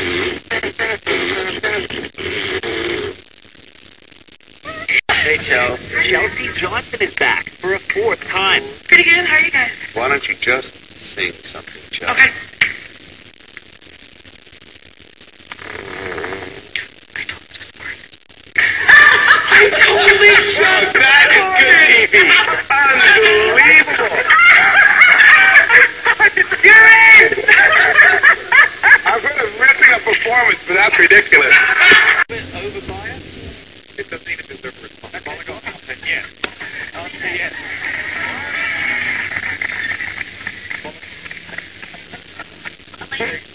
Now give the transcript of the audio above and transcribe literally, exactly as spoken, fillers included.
Hey, Joe. Chelsea Johnson is back for a fourth time. Pretty good. How are you guys? Why don't you just sing something, Chelsea? Okay. I totally just That is good T V. Unbelievable. You're in! I've heard of ripping a performance, but that's ridiculous. Overbiased? It doesn't even deserve a response. Okay. I'll say yes. I'll say yes.